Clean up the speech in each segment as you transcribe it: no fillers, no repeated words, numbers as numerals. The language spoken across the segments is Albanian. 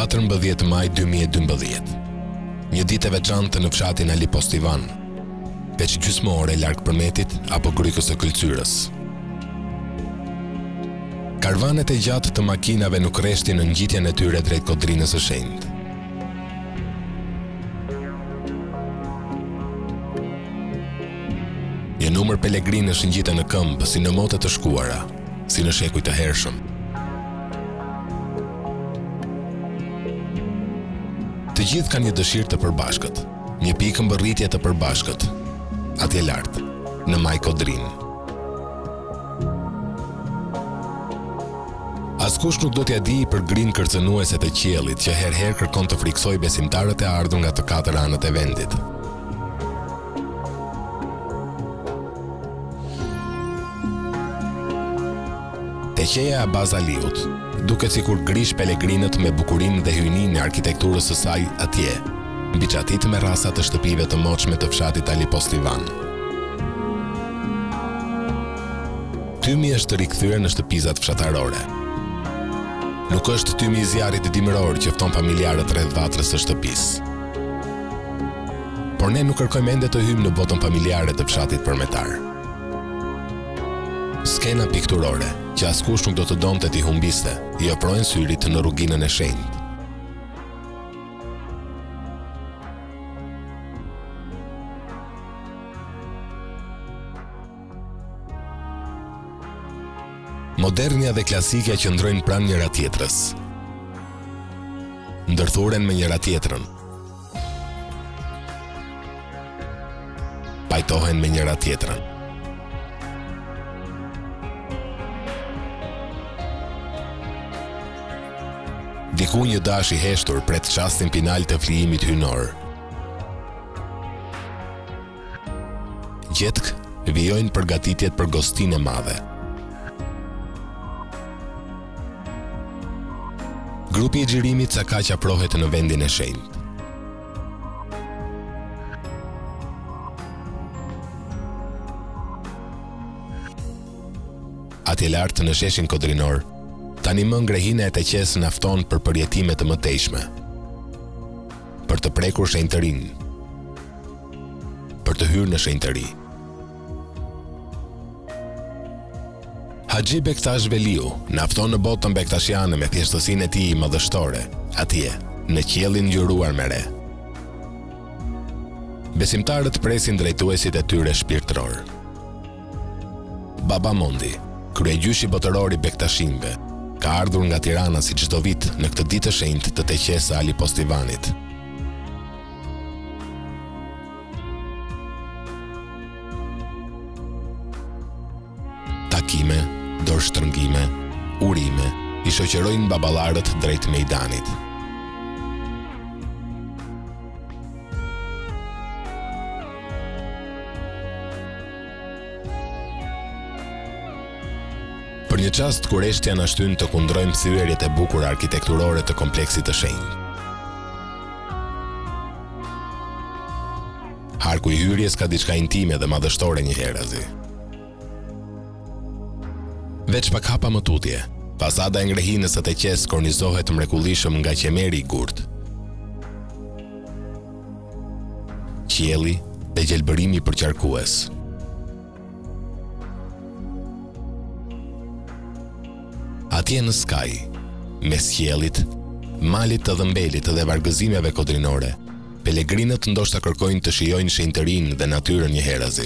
14 maj 2012. Një ditë e veçantë në fshatin Ali Postivan, veç gjysmore larg përmetit apo grykës së Këlqyrës. Karvanet e gjatë të makinave nuk rreshtin në ngjitjen e tyre drejt Kodrinës së Shenjtë. Një numër pelegrinësh ngjiten në këmbë si në mote të shkuara, si në shekuj të hershëm. Të gjithë kanë një dëshirë të përbashkët, një pikë mbërritje të përbashkët, atje lart, në maj Kodrinë. Askush nuk do t'ja di për grinë kërcënuese të qiellit që herë kërkon të friksoj besimtarët e ardhur nga të katër anët e vendit. Te qeja e Bazaliut, duket sikur grish pelegrinët me bukurinë dhe hyjninë e arkitekturës së saj atje, mbi çatit me rasa të shtëpive të moçme të fshatit Ali Postivan. Tymi është rikthyer në shtëpizat fshatarore. Nuk është tymi i zjarrit dimëror që fton familjarët rreth vatrës së shtëpisë. Por ne nuk kërkojmë ende të hyjmë në botën familjare të fshatit përmetar. Skena pikturore, që askush nuk do të donte t'i humbiste, i ofrojnë syrit në rruginën e shenjtë. Modernja dhe klasikja qëndrojnë pranë njëra tjetrës. Ndërthuren me njëra tjetrën. Pajtohen me njëra tjetrën. Diku një dash i heshtur pret çastin final të flijimit hynor. Gjetk vijojnë përgatitjet për gostinë e madhe. Grupi i xhirimit sa kaq aprohet në vendin e shenjtë. Atje lart në sheshin kodrinor, tani më ngrehina e të qesë nafton për përjetime të mëtejshme, për të prekur shenjtërinë, për të hyrë në shenjtëri. Haxhi Bektash Veliu nafton në botën bektashiane me thjeshtësinë e tij madhështore, atje, në qiellin ngjyruar me re. Besimtarët presin drejtuesit e tyre shpirtëror. Baba Mondi, kryegjyshi botëror i bektashinëve, ka ardhur nga Tirana si çdo vit në këtë ditë të shenjtë të teqesë Ali Postivanit. Takime, dorështrëngime, urime i shoqërojnë baballarët drejt mejdanit. Për një çast kur eshtja na shtyn të kundrojmë thyerjet e bukura arkitekturore të kompleksit të shenjtë. Harku i hyrjes ka diçka intime dhe madhështore njëherëzi. Veç pak hapa më tutje, fasada e ngrehinës së teqes kornizohet mrekullishëm nga qemeri i gurt. Qielli dhe gjelbërimi përqarkues. Atje në skaj, mes qiellit, malit të dhëmbelit dhe vargëzimeve kodrinore, pelegrinët ndoshta kërkojnë të shijojnë shenjtërinë dhe natyrën njëherëzi.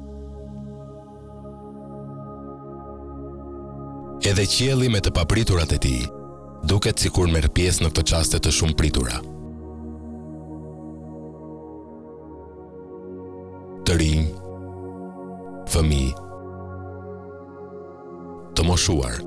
Edhe qielli me të papriturat e tij duket sikur merr pjesë në këtë çaste të shumë pritura. Të rinj, fëmijë, të moshuar.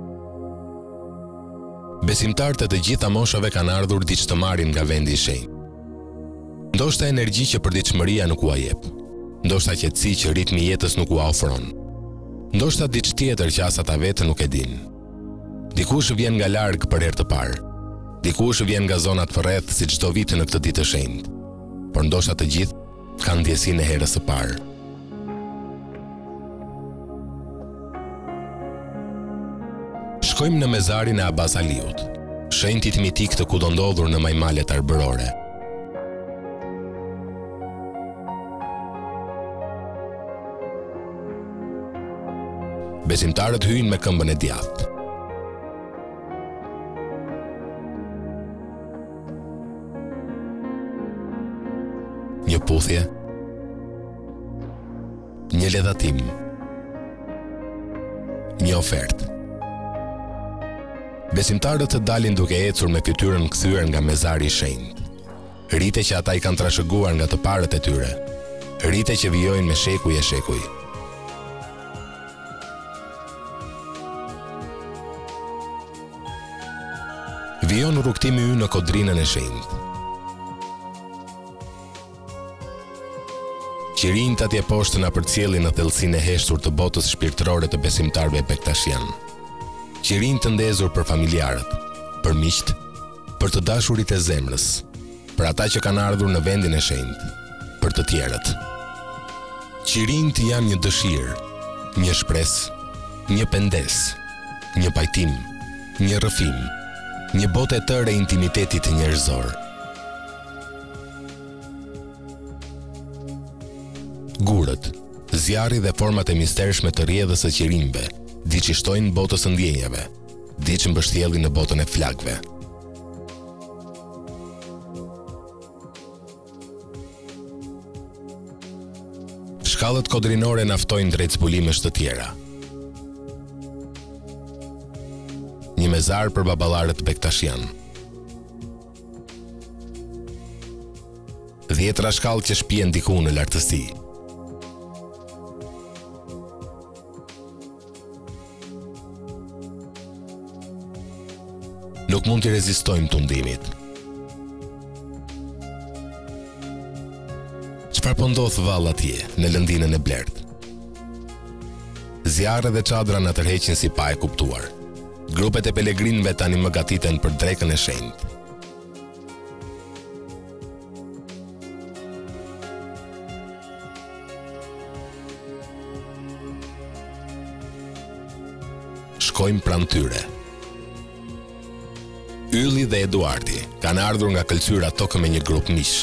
Besimtarët e të gjitha moshave kanë ardhur diç të marrin nga vendi i shenjtë. Ndoshta energji që përditshmëria nuk ua jep, ndoshta qetësi që ritmi i jetës nuk ua ofron, ndoshta diç tjetër që as ata vetë nuk e dinë. Dikush vjen nga larg për herë të parë, dikush vjen nga zonat përreth si çdo vit në këtë ditë të shenjtë, por ndoshta të gjithë kanë ndjesinë e herës së parë. Shkojmë në mezarin e Abbas Aliut, shenjtit mitik të kudondodhur në majmalet arbërore. Besimtarët hyjnë me këmbën e djathtë. Një puthje, një ledhatim, një ofertë. Besimtarët të dalin duke ecur me fytyrën kthyer nga mezari i shenjtë. Rite që ata i kanë trashëguar nga të parët e tyre, rite që vijojnë me shekuj e shekuj. Vijon rrugtimi ynë në kodrinën e shenjtë. Qirinjt atje poshtë na përcjellin në thellësinë e heshtur të botës shpirtërore të besimtarëve bektashian. Qirinjt të ndezur për familjarët, për miqt, për të dashurit e zemrës, për ata që kanë ardhur në vendin e shenjtë, për të tjerët. Qirinjt janë një dëshirë, një shpresë, një pendes, një pajtim, një rrëfim, një botë e tërë e intimitetit njerëzor. Gurët, zjarri dhe format e mistershme të rrjedhës së qirinjve, diç i shtojnë botës së ndjenjave, diç mbështjellin në botën e flagëve. Shkallët kodrinore naftojnë drejt zbulimesh të tjera. Një mezar për baballarët bektashian. 10 shkallë që shpihen diku në lartësi. Nuk mund t'i rezistojmë tundimit. Çfarë po ndodh vallë atje, në lëndinën e blertë? Zjarre dhe çadra na tërheqin si pa e kuptuar. Grupet e pelegrinëve tani më gatiten për drekën e shenjtë. Shkojmë pranë tyre. Ylli dhe Eduardi kanë ardhur nga këlqyra tokë me një grup mish.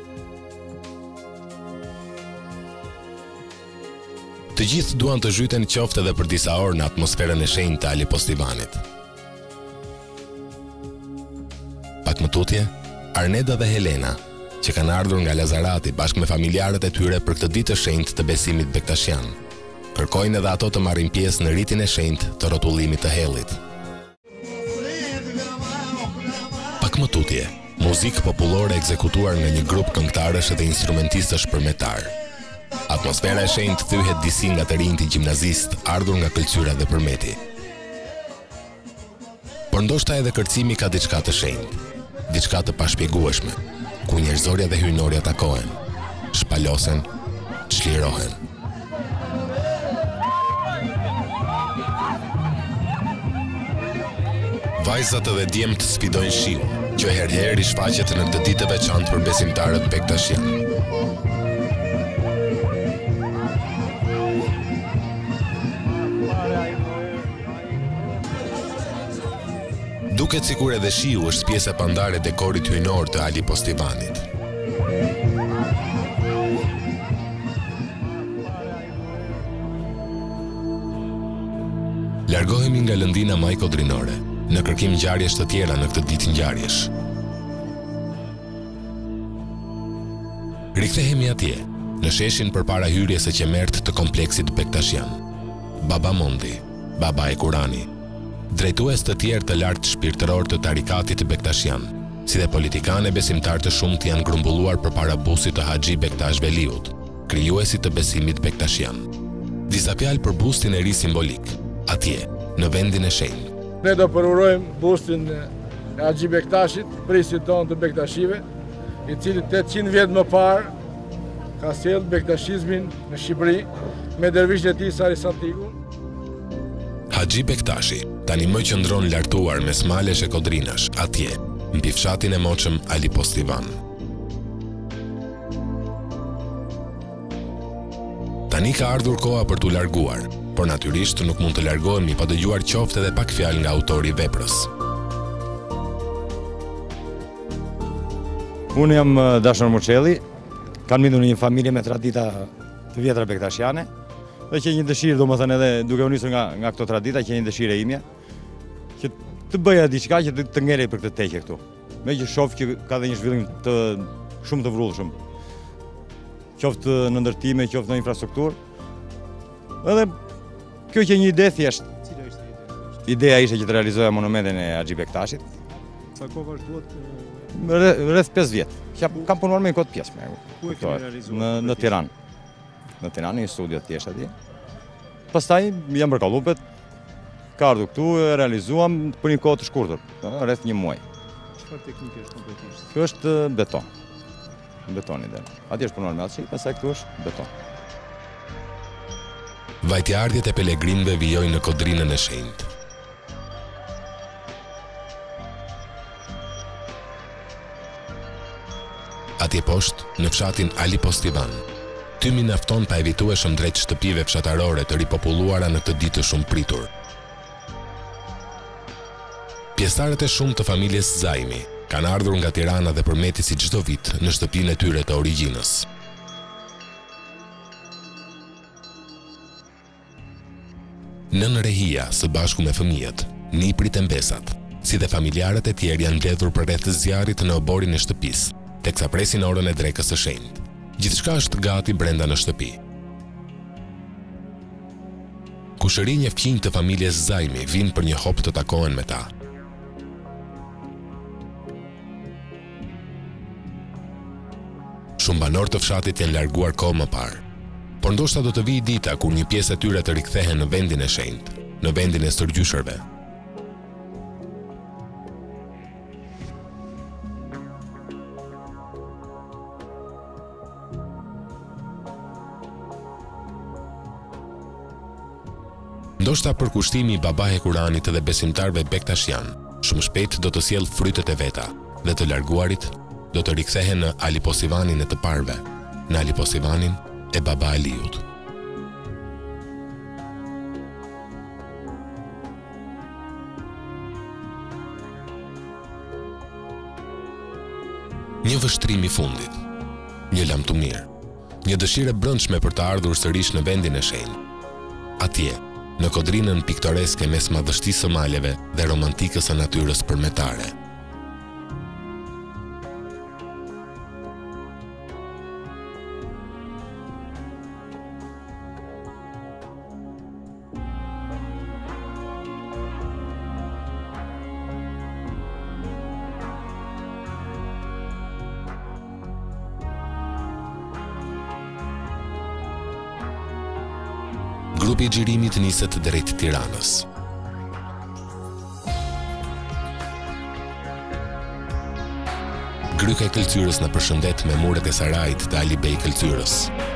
Të gjithë duan të zhyten qoftë edhe për disa orë në atmosferën e shenjtë të Ali Postivanit. Pak më tutje, Arneda dhe Helena, që kanë ardhur nga Lazarati bashkë me familjarët e tyre për këtë ditë të shenjtë të besimit bektashian, kërkojnë edhe ato të marrin pjesë në ritin e shenjtë të rrotullimit të hellit. Pak më tutje, muzikë popullore ekzekutuar nga një grup këngëtarësh dhe instrumentistësh përmetar. Atmosfera e shenjtë thyhet disi nga të rinjtë gjimnazist ardhur nga këlqyra dhe përmeti. Por ndoshta edhe kërcimi ka diçka të shenjtë, diçka të pashpjegueshme, ku njerëzorja dhe hyjnorja takohen, shpalosen, çlirohen. Vajzat dhe djemtë sfidojnë shiun, që herëherë i shfaqet në këtë ditë të veçantë për besimtarët bektashian. Duket sikur edhe shiu është pjesë e pandare e dekorit hyjnor të Ali Postivanit. Largohemi nga lëndina maj kodrinore, në kërkim ngjarjesh të tjera në këtë ditë ngjarjesh. Rikthehemi atje, në sheshin përpara hyrjes së qemert të kompleksit bektashian. Baba Mondi, Baba e Kurani, drejtues të tjerë të lartë shpirtëror të tarikatit bektashian, si dhe politikanë e besimtar të shumtë janë grumbulluar përpara busit të Haxhi Bektash Veliut, krijuesit të besimit bektashian. Disa fjalë për bustin e ri simbolik, atje, në vendin e shenjtë. Ne do përurojmë bustin e Haxhi Bektashit, prisit tonë të bektashive, i cili 800 vjet më parë ka sjellë bektashizmin në Shqipëri me dervishët e tij Sari Santiku. Haxhi Bektashi tani më qëndron lartuar mes malesh e kodrinash, atje, mbi fshatin e moqëm Ali Postivan. Tani ka ardhur koha për t'u larguar, por natyrisht nuk mund të largohemi pa dëgjuar qoftë edhe pak fjalë nga autori i veprës. Unë jam Dashur Murçelli, kam lindur në një familje me tradita të vjetra bektashiane, dhe që një dëshirë, domethënë edhe duke u nisur nga këto tradita, që një dëshirë e imja, që të bëja diçka që të ngerej për këtë teqe këtu. Me që shoh që ka dhe një zhvillim shumë të vrullshëm, qoftë në ndërtime, qoftë në infrastrukturë. Edhe kjo që një ide thjesht. Cila ishte ideja? Ideja ishte që të realizoja monumentin e Haxhi Bektashit. Sa kohë vazhduat? Rreth 5 vjet. Kam punuar me këtë pjesë. Ku e keni realizuar? Në Tiranë. Në Tiranë, një studio të thjeshtë atje. Pastaj jam përkallupet, ka ardhur këtu, e realizuam për një kohë të shkurtër, rreth një muaj. Çfarë teknike është kompletisht? Kjo është beton. Betoni dhe. Atje është punuar me atë, pastaj këtu është beton. Vajtjardhjet e pelegrinëve vijojnë në kodrinën e shenjtë. Atje poshtë, në fshatin Ali Postivan, tymi mjafton pa evitueshëm drejt shtëpive fshatarore të ripopulluara në këtë ditë shumë pritur. Pjesëtarët e shumë të familjes Zaimi kanë ardhur nga Tirana dhe përmeti si çdo vit në shtëpinë e tyre të origjinës. Nën Rehia, së bashku me fëmijët, niprit e mbesat, si dhe familjarët e tjerë janë mbledhur përreth zjarrit në oborin e shtëpisë, teksa presin orën e drekës së shenjtë. Gjithçka është gati brenda në shtëpi. Kushërinj e fqinj të familjes Zaimi vinë për një hop të takohen me ta. Shumë banor të fshatit janë larguar kohë më parë, por ndoshta do të vijë dita kur një pjesë e tyre të rikthehen në vendin e shenjtë, në vendin e stërgjyshërve. Ndoshta përkushtimi i babait e Kuranit dhe besimtarëve bektashian, shumë shpejt do të sjellë frytet e veta dhe të larguarit do të rikthehen në Ali Postivanin e të parëve, në Ali Postivanin e Baba Aliut. Një vështrim i fundit, një lamtumir, një dëshirë e brendshme për të ardhur sërish në vendin e shenjtë. Atje, në kodrinën piktoreske mes madhështisë së maleve dhe romantikës së natyrës përmetare. Grupi i xhirimit niset drejt Tiranës. Gryka e Këlqyrës na përshëndet me muret e sarajit të Ali Bej Këlqyrës.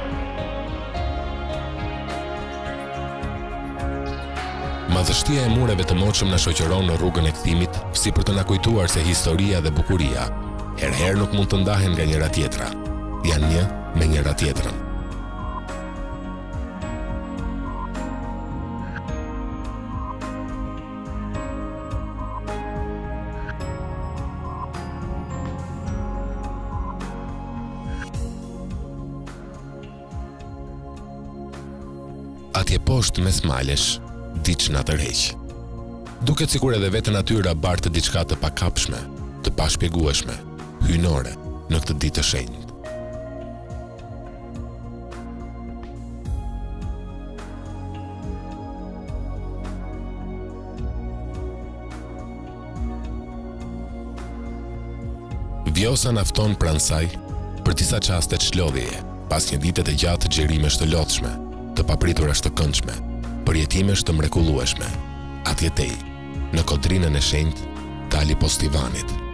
Madhështia e mureve të moçëm na shoqëron në rrugën e kthimit, si për të na kujtuar se historia dhe bukuria herëherë nuk mund të ndahen nga njëra tjetra. Janë një me njëra tjetrën. Atje poshtë mes malesh, diç na tërheq. Duket sikur edhe vetë natyra bartë diçka të pakapshme, të pashpjegueshme, hyjnore në këtë ditë të shenjtë. Vjosa nafton pranë saj për disa çaste çlodhjeje, pas një dite të gjatë xhirimesh të lodhshme, të papriturash të këndshme, përjetimesh të mrekullueshme, atjetej, në kodrinën e shenjtë të Ali Postivanit.